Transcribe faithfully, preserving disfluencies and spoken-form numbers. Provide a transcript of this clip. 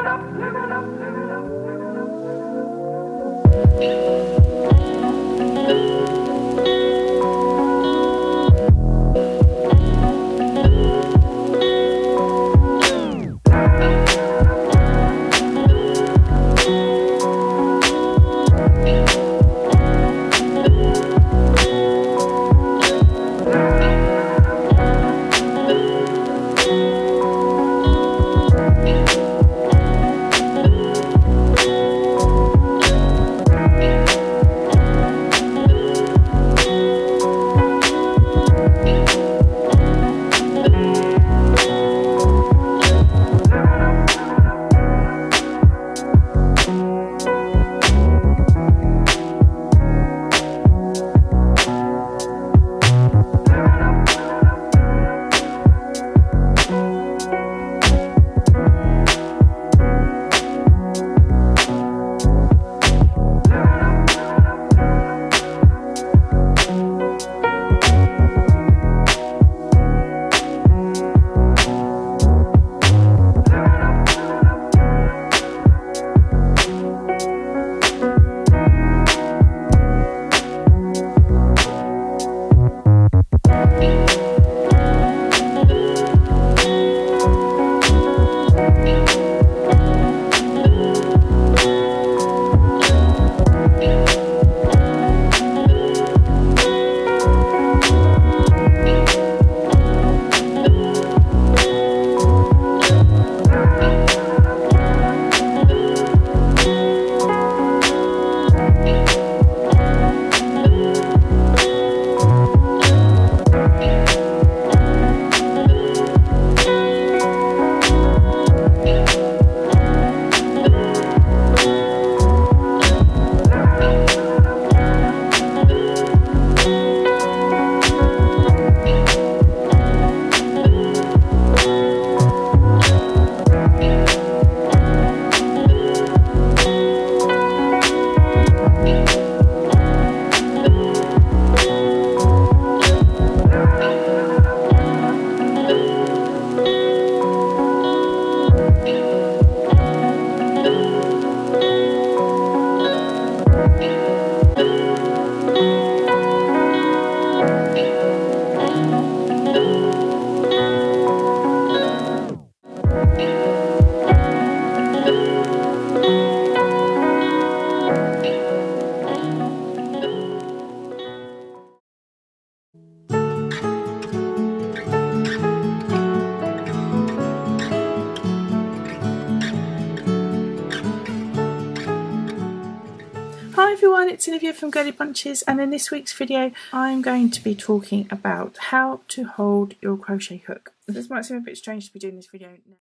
Hi everyone, it's Olivia from Girlybunches, and in this week's video I'm going to be talking about how to hold your crochet hook. This might seem a bit strange to be doing this video now.